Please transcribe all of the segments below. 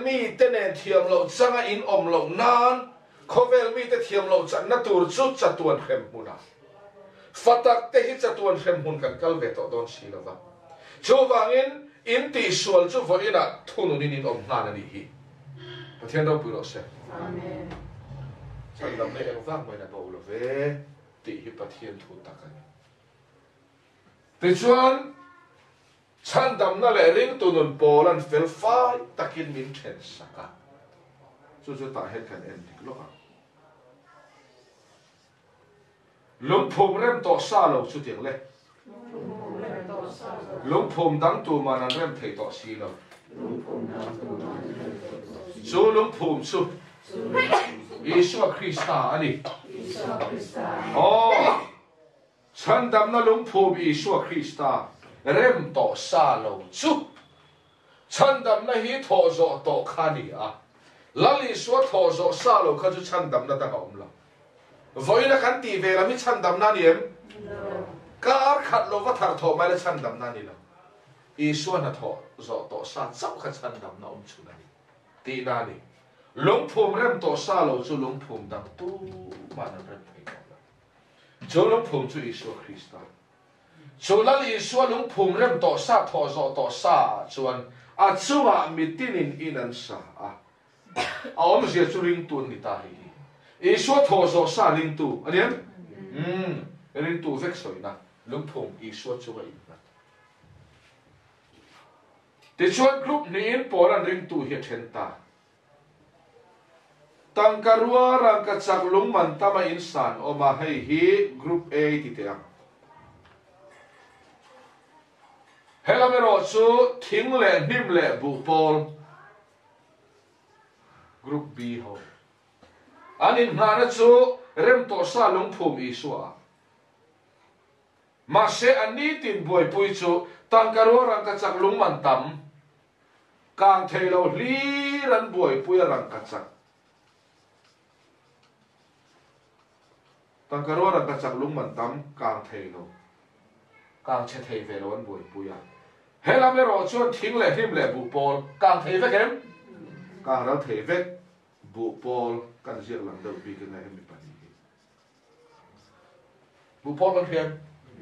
mi te nen thiam lo changa in om lo nan khovel mi te thiam lo chan na tur chu chatuan khem huna fatak te hi chatuan khem hun kan kal ve to don silova chowangin in ti sual chu voina thunu nin om hna na ni hi pathian ro puro se amen chan lam ne eng vang mai na bo lo ve ti hi pathian thu takan ti chuan chan dam na le ring tunun polan fel fai takin min then saka chu ta het kan en dik lo lung phum rem to sa lo chu tiang le lung phum dang tu man an rem thei to si lo chu lung phum chu Yeshua Christa ani oh chan dam na lung phum Yeshua Christa rem to sa lo chu chan dam na hi tho zo to khani a lali so tho zo sa lo kha chu chan dam na ta om lo voina kan ti ve la mi chan dam na niem kar khat lo va thar tho mai la chan dam na ni lo i so na tho zo to sa chau kha chan dam na om chu na ni ti na ni lung phum rem to sa lo chu lung phum dam tu ma na rem phei chu lung phum chu Yeshua Christa chu la li so lung phum rem to sa tho zo to sa chuan a chuwa mitinin inan sa a om sia chu ring tu ni ta hi Yeshua tho zo sa ring tu aniam ring tu vek soi na lung phum Yeshua chu ga in ti chuan group ni in poran ring tu hi then ta tangkarua rang ka chak lung man tama insan o ma hei hi group A ti te Helamero chu thing le nim le bu pol group B ho anin hana chu rem to sa lung phum Yeshua ma se ani tin boy pui chu tangkaro rang ka chak lung man tam kang thelo li ran boy pui rang ka chak tangkaro rang ka chak lung man tam kang thelo kang che thei ve lo an boy pui a Helamero chuan thing le him le bu pol kang thei vek em kang rau thei vek bu pol kan zir lang deuh pi kan em mi pani bu pol kan thiam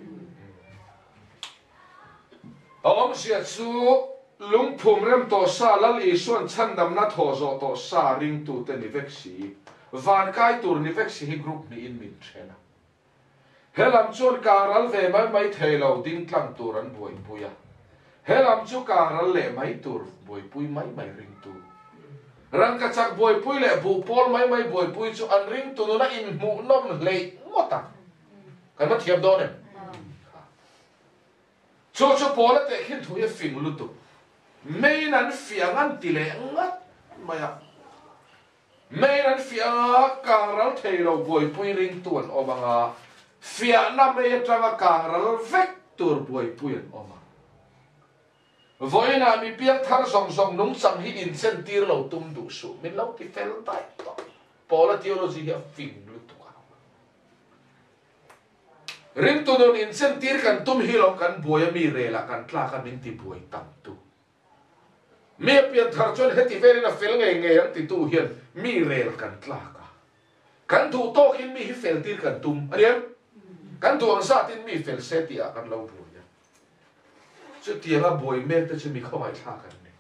om sia chu lung phum rem to sa lal I suan chan dam na tho zo to sa ring tu te ni vek si van kai tur ni vek si hi group ni in min thena helam chuan karal ve mai thelo ding tlang tur an boi puya Helam chu karal le mai tur boi pui mai ring tu rang ka chak boi pui le bu pol mai boi pui chu an ring tu na in mu nom le ngota kan ma thiam do ne chu pol te khin thu ye fing lu tu mei nan fiang an ti le ngat maya mei nan fiang karal thelo boi pui ring tu an omanga fia na me tanga karal vek tur boi pui an oma Voina mi piang thar song nung sang hi in sen tir lo tum du su min lo ti fel tai to pola theology hi fin lu tu ka rin tu don in sen tir kan tum hi lo kan boya mi re la kan tla kan min ti boi tam tu me piang thar chon heti very na fel nge yang ti tu hian mi re kan tla ka kan tu to kin mi hi fel tir kan tum ariam kan tu ang sa tin mi fel se ti a kan lo chu tianga boi mek ta chu mi khawai tha kan ni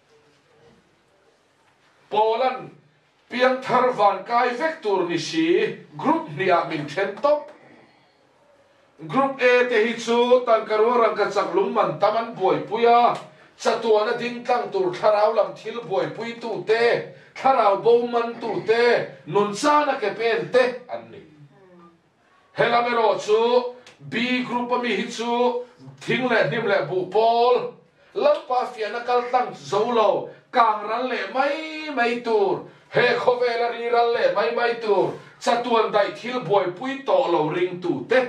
Polan piang thar van kai vector ni si group ni a min then top group A te hi chu tan karwa rang ka chak lung man taman boi puya chatuana ding tang tur tharau lam thil boi pui tu te tharau bo man tu te nun cha na ke pen te an ni helamero chu B group mi hi chu thing le nim le bu pol lampa fiana kal tang zolo kang ran le mai tur he khovela ri ran le mai tur chatuan dai thil boi pui to lo ring tu te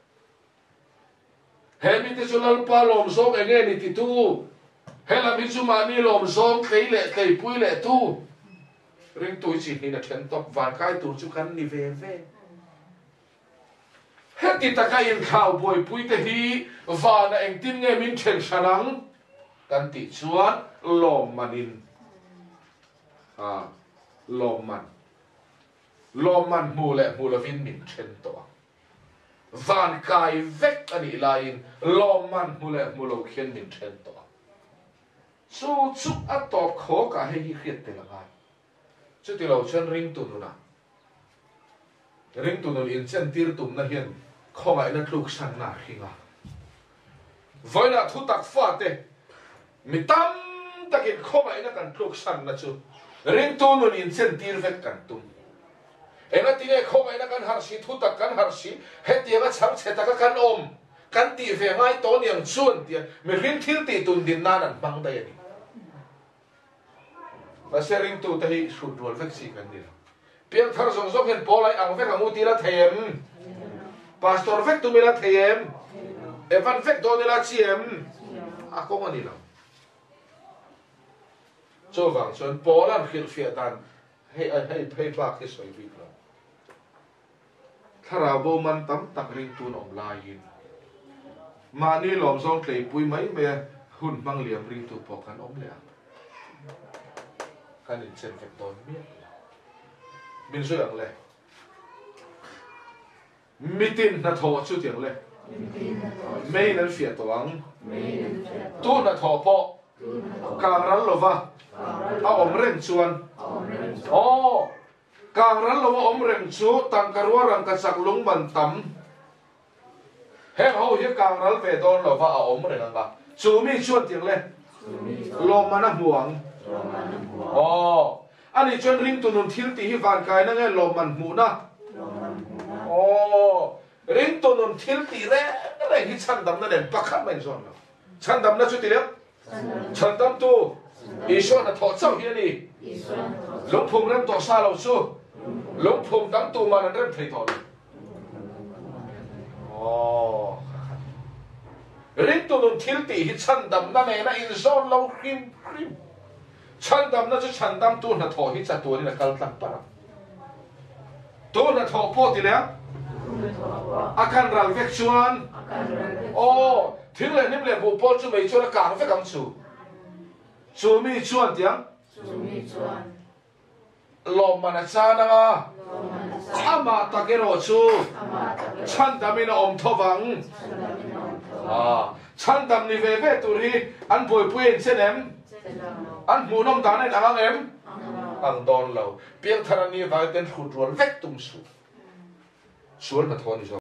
he mi te chulal pa lom zong enge ni ti tu he la mi chu mani lom zong kei le kei pui le tu ring tu chi ni na then top van kai tur chu kan ni ve Heti takayin khao boi pui te hi vana eng tin nge min chen shanang kan ti chuan lom manin lom man mu le vin min chen to van kai vek ani lain lom man mu lo khen min chen to chu a to kho ka he hi khiat te la chu ti lo chen ring tu nu na ring tu nu in chen tir tum na hian kho ngai na tluk san na hinga voina thu tak fa te mi tam takin kho ngai na kan tluk san na chu ring tu nu in chen tir vek kan tum ena tine kho ngai na kan har si thu tak kan har si hetianga chang cheta ka kan om kan ti ve ngai to niang chuan tia mi rin thil ti tun din nan an bang dai ani và sharing tu tahi sụt ruột vết gì cần đi piang thar zong zong hen polai ang vek amu tira them pastor vek tu mila them evan vek do nila chiem a ko ngani la cho vang chon polan khil fia dan hey bak ke soi bik la thara bo man tam tak ring tu nom lai yin ma ni lom zong tlei pui mai me hun mang liam ring tu pokan om le kan in chen vek ton miet min so yang le mitin na tho chu tiang le mei nan fia toang tu na tho po kang ran lova a om ren chuan o kang ran lova om ren chu tang karwa rang ka sak lung ban tam he ho hi kang ran ve don lova a om ren anga chu mi chuan tiang le lo mana muang anh chọn ring tu nun thil ti hi van kai na nge lo man mu na ring tu nun thil ti re hi chan dam na den pakhat mai zon chan dam na chu ti le chan dam tu Iswa na tho chau hi ni lung phum ram to sa lo chu lung phum dam tu man ram thei tho ring tu nun thil ti hi chan dam na ne na in zon lo khim chan dam na chu chan dam tu na tho hi cha tu ni na kal tlang para tu na tho po ti le akan ral vek chuan thil le nim le bu po chu mei chu na kang vek am chu mi chuan tiang lom mana cha na ama ta ke ro chu chan dam ina om thowang chan dam ni ve ve tu ri an poi pui chen em anh muốn ông ta này là em anh đón lâu biết thằng này vào tên khụt ruột vét tung xuống mà thôi đi